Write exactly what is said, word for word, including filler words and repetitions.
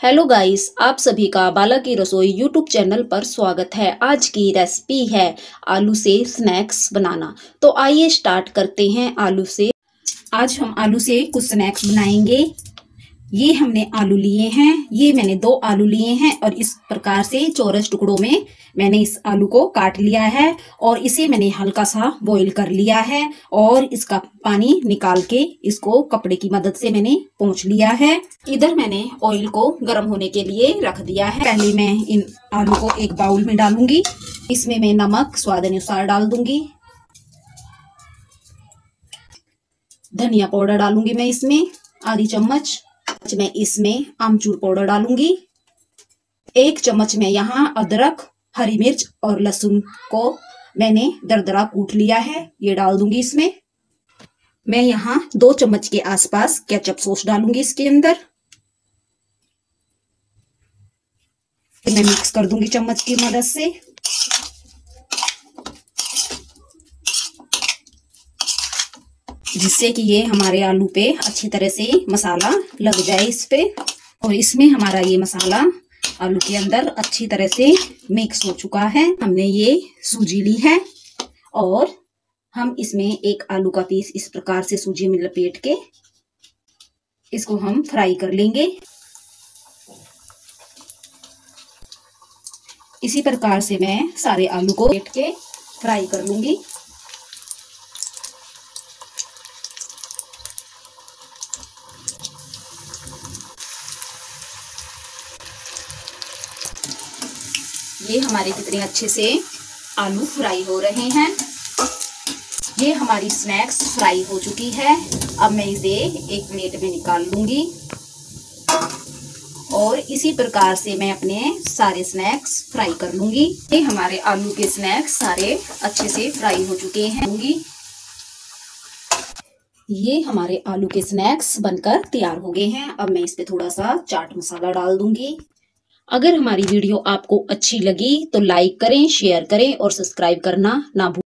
Hello guys, आप सभी का बाला की रसोई यूट्यूब चैनल पर स्वागत है। आज की रेसिपी है आलू से स्नैक्स बनाना। तो आइए स्टार्ट करते हैं आलू से। आज हम आलू से कुछ स्नैक्स बनाएंगे। ये हमने आलू लिए हैं, ये मैंने दो आलू लिए हैं और इस प्रकार से चौरस टुकड़ों में मैंने इस आलू को काट लिया है और इसे मैंने हल्का सा बॉईल कर लिया है और इसका पानी निकाल के इसको कपड़े की मदद से मैंने पोंछ लिया है। इधर मैंने ऑयल को गर्म होने के लिए रख दिया है। पहले मैं इन आलू को एक बाउल में डालूंगी। इसमें मैं नमक स्वाद अनुसार डाल दूंगी। धनिया पाउडर डालूंगी मैं इसमें आधी चम्मच। मैं इसमें आमचूर पाउडर डालूंगी। एक चम्मच में यहाँ अदरक, हरी मिर्च और लहसुन को मैंने दरदरा कूट लिया है, ये डाल दूंगी इसमें। मैं यहाँ दो चम्मच के आसपास केचप सॉस डालूंगी इसके अंदर। मैं मिक्स कर दूंगी चम्मच की मदद से। जिससे कि ये हमारे आलू पे अच्छी तरह से मसाला लग जाए इस पे। और इसमें हमारा ये मसाला आलू के अंदर अच्छी तरह से मिक्स हो चुका है। हमने ये सूजी ली है और हम इसमें एक आलू का पीस इस प्रकार से सूजी में लपेट के इसको हम फ्राई कर लेंगे। इसी प्रकार से मैं सारे आलू को लपेट के फ्राई कर लूंगी। ये हमारे कितने अच्छे से आलू फ्राई हो रहे हैं। ये हमारी स्नैक्स फ्राई हो चुकी है। अब मैं इसे एक प्लेट में निकाल लूंगी और इसी प्रकार से मैं अपने सारे स्नैक्स फ्राई कर लूंगी। ये हमारे आलू के स्नैक्स सारे अच्छे से फ्राई हो चुके हैं। ये हमारे आलू के स्नैक्स बनकर तैयार हो गए हैं। अब मैं इस पे थोड़ा सा चाट मसाला डाल दूंगी। अगर हमारी वीडियो आपको अच्छी लगी तो लाइक करें, शेयर करें और सब्सक्राइब करना ना भूलें।